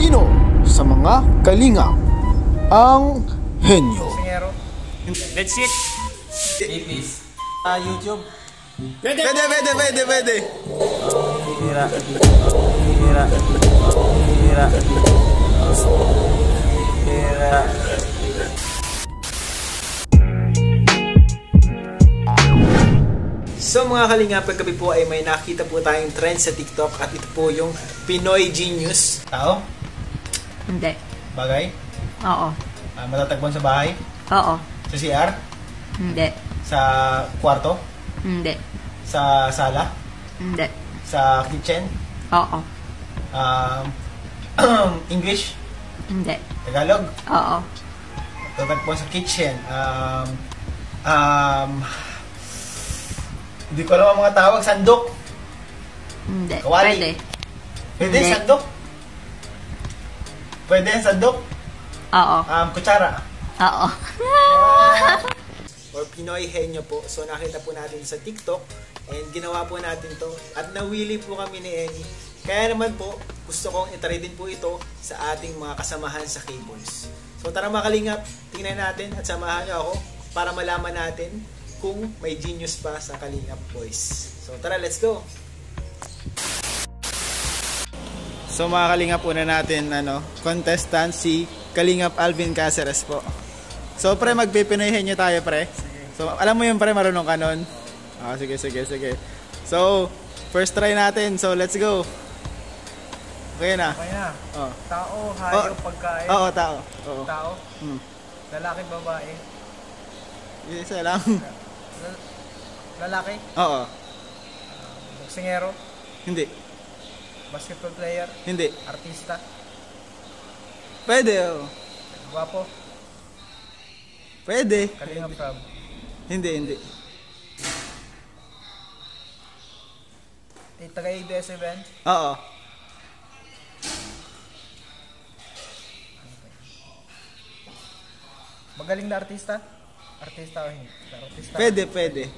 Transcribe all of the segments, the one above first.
Sino sa mga kalinga ang henyo? Bedsheet. Ipis. YouTube. Pwede. Hira. So mga kalinga, paggabi po ay may nakita po tayong trend sa TikTok at ito po yung Pinoy Genius. Tao? Hindi. Bagay? Oo. Matatagpuan sa bahay? Oo. Sa CR? Hindi. Sa kwarto? Hindi. Sa sala? Hindi. Sa kitchen? Oo. English? Hindi. Tagalog? Oo. Matatagpuan sa kitchen. Hindi ko alam ang mga tawag. Sandok? Hindi. Kawali? Pwede. Pwede Hindi. sandok? Pwede sandok? Oo. Kutsara? Oo. Or Pinoy henyo po. So nakita po natin sa TikTok and ginawa po natin to at nawili po kami ni Eni. Kaya naman po gusto kong itry din po ito sa ating mga kasamahan sa K-Boys. So tara mga kalingap, tingnan natin at samahan niyo ako para malaman natin kung may genius pa sa Kalingap Boys. So tara, let's go! So mga kalingap, una natin contestant si Kalingap Alvin Caceres po. So pre, magpipinoy henyo tayo pre. So alam mo yun pre, marunong ka nun? Sige. So first try natin, so let's go. Okay na? Okay na. Oh. Tao, hayop, pagkain. Oo, tao. Oo. Tao. Lalaki, babae. Isa lang. Lalaki. Oo. Boksingero. Hindi. Basketball player. Hindi. Artista. Pwede oh. Guwapo. Pwede. Kalingap Rob. Hindi. Taga-ABS-CBN. Oo. Magaling na artista. Artista o hindi? Artista. Pwede.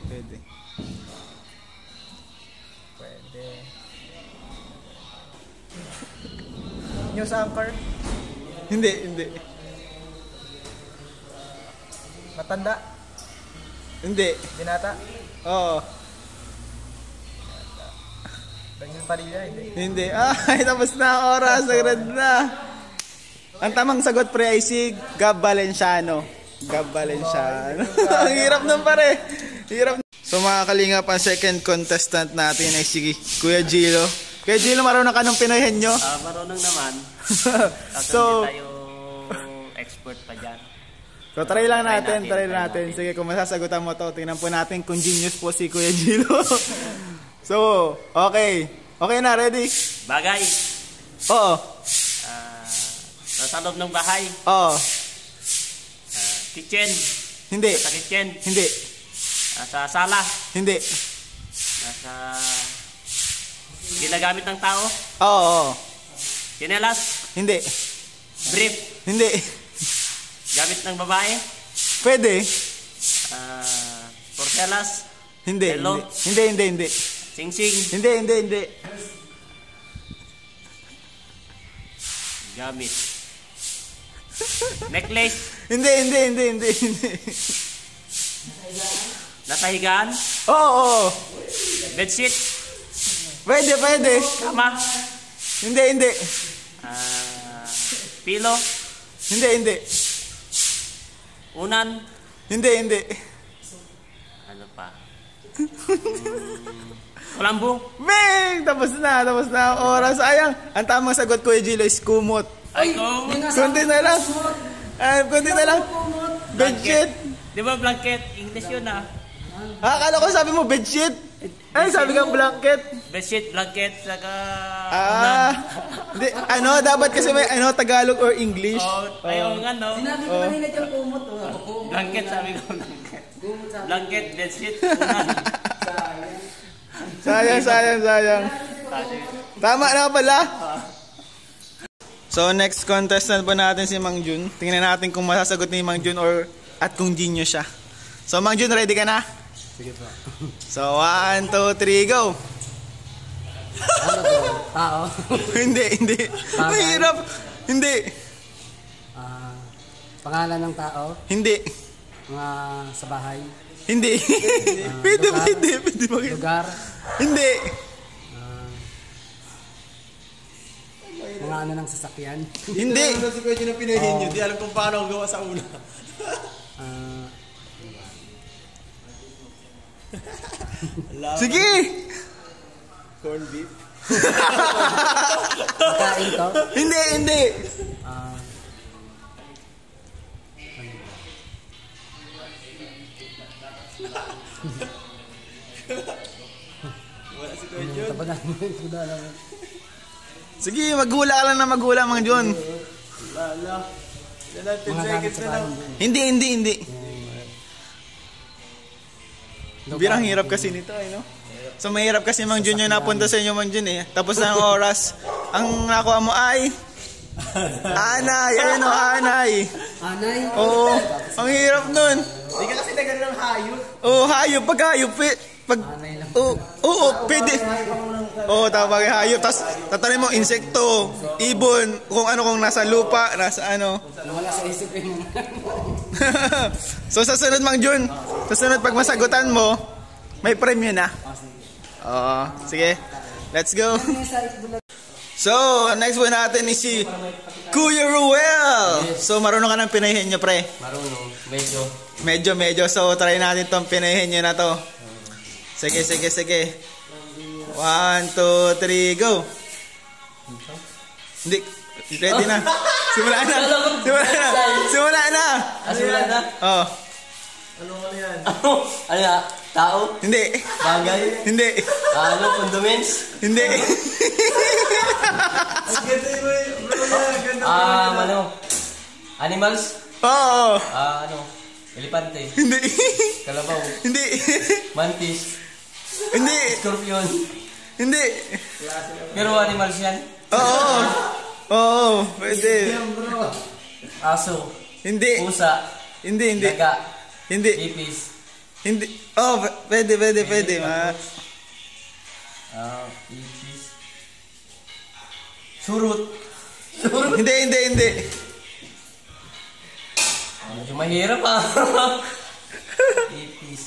News anchor. Hindi. Matanda. Hindi. Binata. Oo. Daniel Padilla. Hindi. Ay, tapos na ang oras. Sagrad na. Ang tamang sagot pre ay si Gab Valenciano. Ang hirap nun pare. Hirap. So mga kalingap, ang second contestant natin ay si Kuya Gilo. Kuya Gilo, marunong ka nung Pinoy henyo? Marunong naman. So, hindi tayo expert pa dyan. So try lang natin. Sige, kung masasagutan mo to, tingnan po natin kung genius po si Kuya Gilo. So, okay. Okay na, ready? Bagay. Oo. Nasa loob ng bahay. Oo. Kitchen. Hindi. Nasa kitchen. Hindi. Nasa sala. Hindi. Nasa ginagamit ng tao. Oo. Chinelas. Hindi. Brief. Hindi. Gamit ng babae. Pwede. Porcelas. Hindi. Hello? Hindi. Sing-sing. Hindi. Gamit. Necklace. Hindi. Nasa higaan. Oo. Bedsheet. Pwede. Kama. Hindi. Pilo. Hindi. Unan. Hindi. Ano pa? Kulambo. Bing! Tapos na ang oras. Sayang. Ang tamang sagot ko Gilo is kumot. Ay, Kunti na lang. Bedsheet. Di ba blanket? English yun ah. Akala ko sabi mo bedsheet. Ay, sabi kang blanket. Bedsheet, blanket, saka Hindi, dapat kasi may Tagalog or English. ayaw nga no. Sinabi ko kanina dyan kumot. Blanket, sabi ko blanket. Blanket, bedsheet, unan. Sayang. Tama na pala. So next contestant po natin si Mang Jun. Tingnan natin kung masasagot ni Mang Jun at kung genius siya. So Mang Jun, ready ka na? Sige po. So 1, 2, 3, go! Ano to? Tao? Hindi. Bagay? Mahirap. Hindi. Pangalan ng tao, Hindi. mga sa bahay, Hindi. Pwede makita. lugar, Hindi. mga ano ng sasakyan. Hindi. Si Kuya Jun ang pinahin nyo. Di alam kung paano ang gawa sa una. Sige. Corn beef. Pagkain to, Hindi. Wala si Kuya Jun. tapos na. Sige, maghula ka lang na maghula, Mang John. Wala. Yan na, 10 Mga gamit seconds sa na lang. bahay. Hindi. Birang hirap kasi nito, no? So mahirap kasi Mang Jun yung napunta sa inyo, Mang Jun eh. Tapos na ang oras. Ang nakuha mo ay Anay, ayun o, Anay. Anay, Oo, ang hirap nun. Hindi ka kasi nagano ng hayop. Oo, hayop, pag hayop, pag, anay lang. oo, pwede. Oo, tawag yung hayop. Tapos, tatanin mo, insekto, ibon, kung nasa lupa, nasa ano. Wala sa isip yun. So, sa sunod, Mang Jun, sa sunod, pag masagutan mo, may premyo na. Oo, sige. Let's go. So, next one natin is si Kuya Ruel. So, marunong ka ng pinahin nyo, pre? Marunong. Medyo. So, try natin tong pinahin nyo na to. Sige. 1, 2, 3, go. Hindi. Ready na. Simula na. Simula na? Oh. Ano yan? Ano na? Tao? Hindi. Bagay? Hindi. Condiments? Hindi. Ang ganda yung ganda. Ano? Animals? Oo. Elepante? Hindi. Kalabaw? Hindi. Mantis? Hindi. Scorpion? Hindi. Pero animals yan? Oo, pwede. Aso? Hindi. Pusa? Hindi. Daga? Hindi. Ipis? Hindi. Oh, pwede. Ipis? Surut? Hindi. Medyo mahirap Ipis?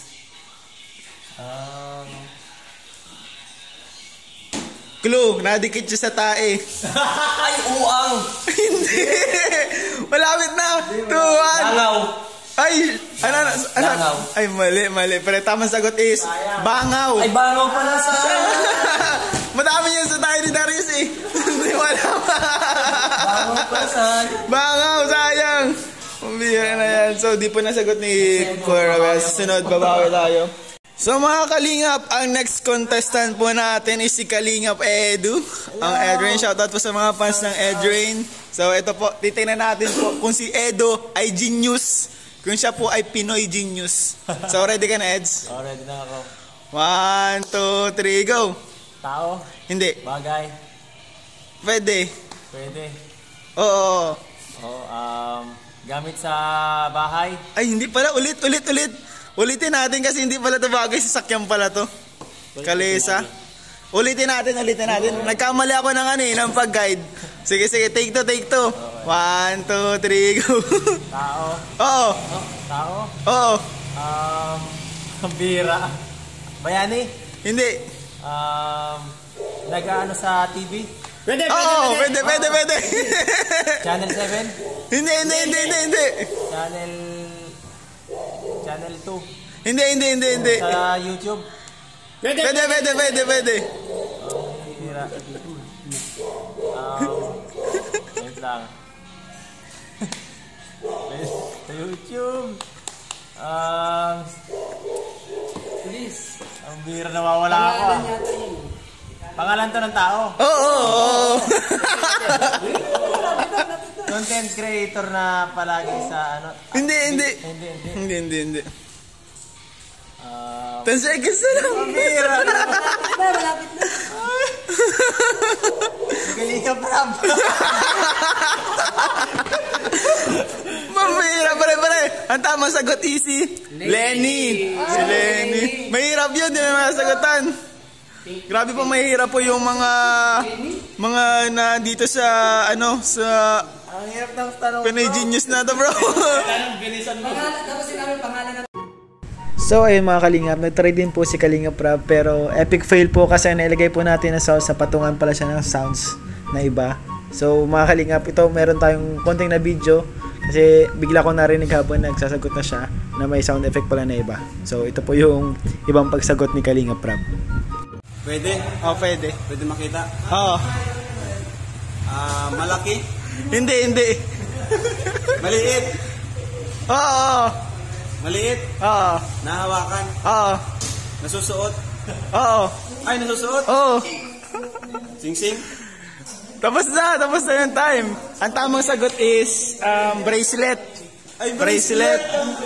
Clue, nadikit siya sa tae. Ay, uang! Hindi. Malapit na. 2, 1. Langaw? Ay, Bangaw. Ay, mali. Pero tamang sagot is bangaw. Ay, bangaw pala sa... Madami yan sa tayo ni Darius eh. Hindi mo alam. Bangaw pala sa... Bangaw, sayang. Umbira na yan. So, di po nasagot ni Kuya Ruel. Sunod, babawi tayo. So mga Kalingap, ang next contestant po natin is si Kalingap Edu. Ang Edrain, shoutout po sa mga fans ng Edrain. So ito po, titingnan natin po kung si Edu ay genius. Kung siya po ay Pinoy genius. So ready ka na, Eds? Ready na ako. 1, 2, 3, go! Tao? Hindi. Bagay? Pwede. Pwede. Oo. Gamit sa bahay? Ay, hindi pala. Ulit. Ulitin natin kasi hindi pala ito bagay. Sasakyan pala to. Kalesa. Ulitin natin. Nagkamali ako ng pag-guide. Sige, take two. 1, 2, 3, go. Tao? Oo. Tao? Oo. Bira? Bayani? Hindi. Nag-ano sa TV? Oo, pwede. Channel 7? Hindi. Channel 2? Hindi. Sa YouTube? Pwede. Bira. Wait lang. Sa YouTube? Please. Ang bira, nawawala ako. Pangalan to ng tao? Oo. Content creator na palagi sa ano? Hindi. 10 seconds na lang. Bira. Malapit na. Galing ka, Prab. Mamira, pare. Ang tamang sagot easy. Lenny. Si Lenny. Mahirap yun, di may masagutan. Grabe po mahirap po yung mga na dito sa sa Ang hirap ng tanong. Pinoy Genius na to, bro. Tapos sinabi pangalan ng So ayun mga Kalingap, nag-try din po si Kalingap Rob pero epic fail po kasi nailagay po natin na sounds sa patungan pala siya ng sounds na iba. So mga Kalingap, ito meron tayong konting na video kasi bigla ko narinig habang nagsasagot na siya na may sound effect pala na iba. So ito po yung ibang pagsagot ni Kalingap Rob. Pwede? Oh, pwede. Pwede makita? Oo. Malaki? Hindi. Maliit? Oo. Maliit? Oo. Nahawakan? Oo. Nasusuot? Oo. Ay, nasusuot? Oo. Sing-sing? Tapos na yung time. Ang tamang sagot is bracelet. Ay, Bracelet.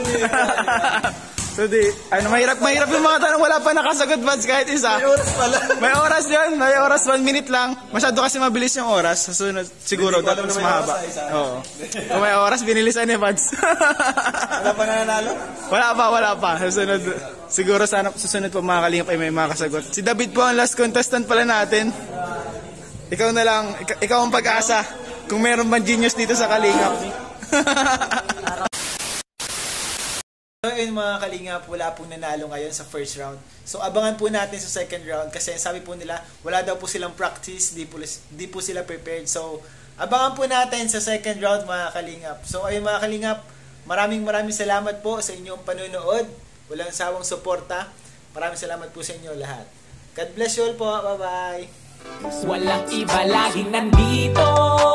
So mahirap yung mga tanong, wala pa nakasagot Bads kahit isa. May oras pala. May oras yun, may oras 1 minute lang. Masyado kasi mabilis yung oras. Susunod, siguro Hindi ko dapat alam mas na may mahaba. oras, isa. Oo. Kung may oras, binilisan ni Bads. Wala pa nananalo? Wala pa. Susunod, siguro sana susunod po mga Kalingap ay may makasagot. Si David po ang last contestant pala natin. Ikaw na lang, ikaw ang pag-asa. Kung meron bang genius dito sa Kalingap. So yun mga Kalingap, wala pong nanalo ngayon sa first round. So abangan po natin sa second round kasi sabi po nila wala daw po silang practice, di po sila prepared. So abangan po natin sa second round mga Kalingap. So ayun mga Kalingap, maraming salamat po sa inyong panonood. Walang sawang suporta. Maraming salamat po sa inyo lahat. God bless you all po. Bye-bye. Walang iba laging nandito.